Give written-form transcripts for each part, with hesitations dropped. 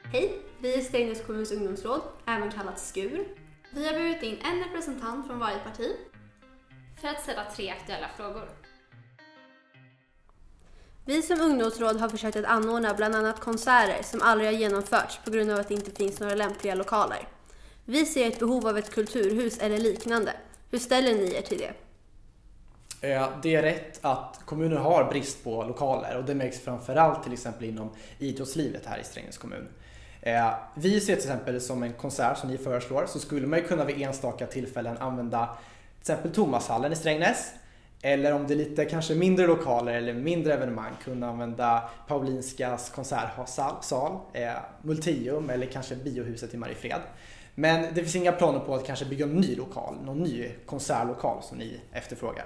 Hej, vi är Strängnäs kommuns ungdomsråd, även kallat SKUR. Vi har bjudit in en representant från varje parti för att ställa 3 aktuella frågor. Vi som ungdomsråd har försökt att anordna bland annat konserter som aldrig har genomförts på grund av att det inte finns några lämpliga lokaler. Vi ser ett behov av ett kulturhus eller liknande. Hur ställer ni er till det? Det är rätt att kommuner har brist på lokaler och det märks framförallt till exempel inom idrottslivet här i Strängnäs kommun. Vi ser till exempel som en konsert som ni föreslår så skulle man ju kunna vid enstaka tillfällen använda till exempel Thomashallen i Strängnäs. Eller om det är lite kanske mindre lokaler eller mindre evenemang kunna använda Paulinskas konsertsal, Multium eller kanske Biohuset i Mariefred. Men det finns inga planer på att kanske bygga en ny lokal, någon ny konsertlokal som ni efterfrågar.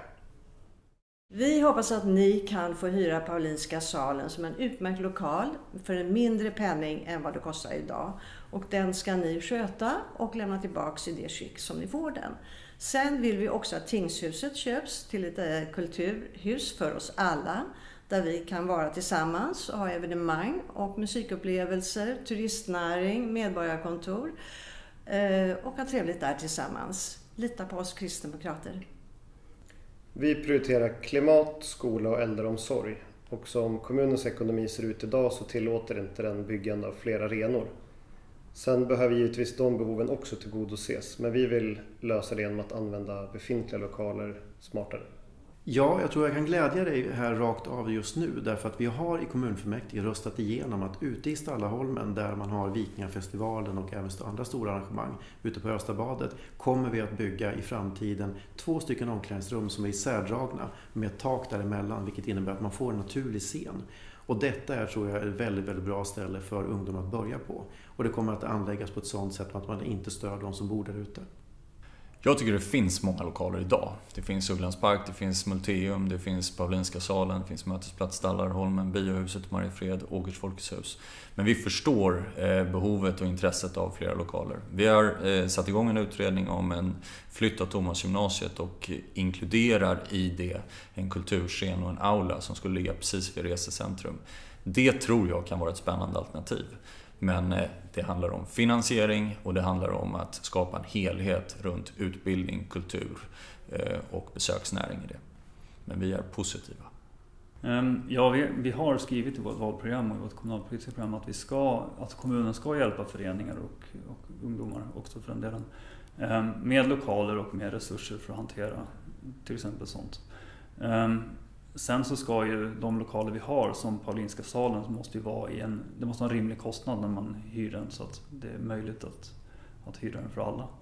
Vi hoppas att ni kan få hyra Paulinska salen som en utmärkt lokal för en mindre penning än vad det kostar idag. Och den ska ni sköta och lämna tillbaka i det skick som ni får den. Sen vill vi också att Tingshuset köps till ett kulturhus för oss alla. Där vi kan vara tillsammans och ha evenemang och musikupplevelser, turistnäring, medborgarkontor. Och ha trevligt där tillsammans. Lita på oss kristdemokrater. Vi prioriterar klimat, skola och äldreomsorg. Och som kommunens ekonomi ser ut idag så tillåter inte den byggande av fler arenor. Sen behöver givetvis de behoven också tillgodoses. Men vi vill lösa det genom att använda befintliga lokaler smartare. Ja, jag tror jag kan glädja dig här rakt av just nu. Därför att vi har i kommunfullmäktige röstat igenom att ute i Stallaholmen där man har Vikingafestivalen och även andra stora arrangemang ute på Österbadet kommer vi att bygga i framtiden 2 stycken omklädningsrum som är isärdragna med ett tak däremellan, vilket innebär att man får en naturlig scen. Och detta är, tror jag, ett väldigt, väldigt bra ställe för ungdomar att börja på. Och det kommer att anläggas på ett sådant sätt att man inte stör de som bor där ute. Jag tycker det finns många lokaler idag. Det finns Ugglands park, det finns Multium, det finns Paulinska salen, det finns Mötesplats Stallarholmen, Biohuset, Mariefred, Ågers Folkets hus. Men vi förstår behovet och intresset av flera lokaler. Vi har satt igång en utredning om en flytt av Thomasgymnasiet och inkluderar i det en kulturscen och en aula som skulle ligga precis vid resecentrum. Det tror jag kan vara ett spännande alternativ. Men det handlar om finansiering och det handlar om att skapa en helhet runt utbildning, kultur och besöksnäring i det. Men vi är positiva. Ja, vi har skrivit i vårt valprogram och i vårt kommunalpolitiska program att kommunen ska hjälpa föreningar och ungdomar också för den delen med lokaler och med resurser för att hantera till exempel sånt. Sen så ska ju de lokaler vi har som Paulinska salen måste ju vara det måste ha en rimlig kostnad när man hyr den så att det är möjligt att hyra den för alla.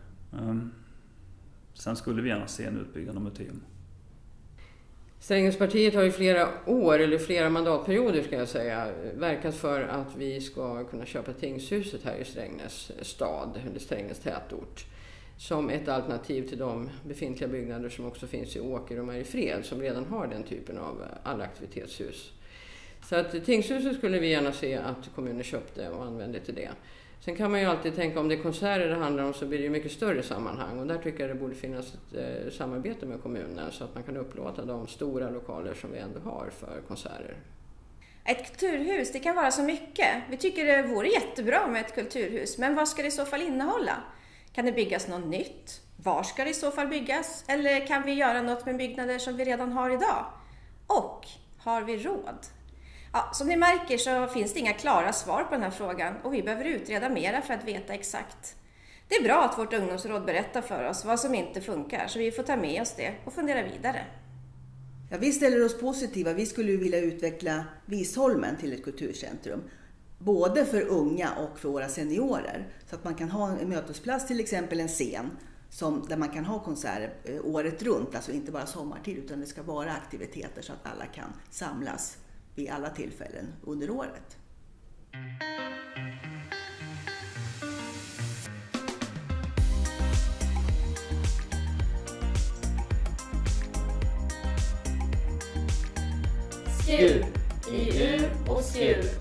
Sen skulle vi gärna se en utbyggnad av museum. Strängnäspartiet har i flera år, eller flera mandatperioder ska jag säga, verkat för att vi ska kunna köpa Tingshuset här i Strängnäs stad, eller Strängnäs tätort. Som ett alternativ till de befintliga byggnader som också finns i Åker och Mariefred som redan har den typen av allaktivitetshus. Så att Tingshuset skulle vi gärna se att kommunen köpte och använde till det. Sen kan man ju alltid tänka om det är konserter det handlar om så blir det ju mycket större sammanhang och där tycker jag det borde finnas ett samarbete med kommunen så att man kan upplåta de stora lokaler som vi ändå har för konserter. Ett kulturhus, det kan vara så mycket. Vi tycker det vore jättebra med ett kulturhus, men vad ska det i så fall innehålla? Kan det byggas något nytt? Var ska det i så fall byggas? Eller kan vi göra något med byggnader som vi redan har idag? Och har vi råd? Ja, som ni märker så finns det inga klara svar på den här frågan och vi behöver utreda mera för att veta exakt. Det är bra att vårt ungdomsråd berättar för oss vad som inte funkar så vi får ta med oss det och fundera vidare. Ja, vi ställer oss positiva. Vi skulle vilja utveckla Visholmen till ett kulturcentrum. Både för unga och för våra seniorer. Så att man kan ha en mötesplats, till exempel en scen. Där man kan ha konserter året runt. Alltså inte bara sommartid utan det ska vara aktiviteter så att alla kan samlas vid alla tillfällen under året. SKUR, IU och SKUR.